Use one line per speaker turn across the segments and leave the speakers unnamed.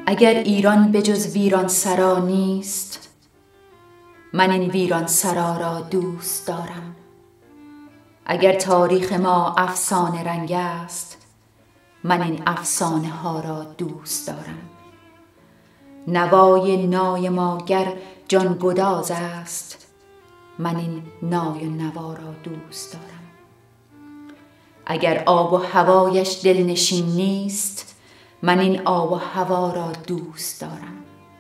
اگر ایران به جز ویران سرا نیست، من این ویران سرا را دوست دارم. اگر تاریخ ما افسانه رنگ است، من این افسانه ها را دوست دارم. نوای نای ما گر جان گداز است، من این نای و نوا را دوست دارم. اگر آب و هوایش دلنشین نیست، من این آب و هوا را دوست دارم.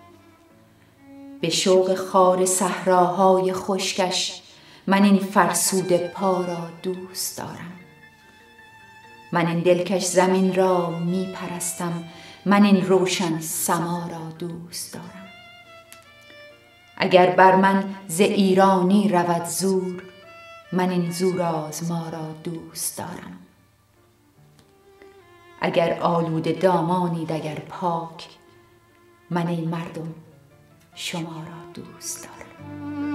به شوق خار صحراهای خشکش، من این فرسوده پا را دوست دارم. من این دلکش زمین را می پرستم، من این روشن سما را دوست دارم. اگر بر من ز ایرانی رود زور، من این زور آزما را دوست دارم. اگر آلوده دامانید اگر پاک، من ای مردم شما را دوست دارم.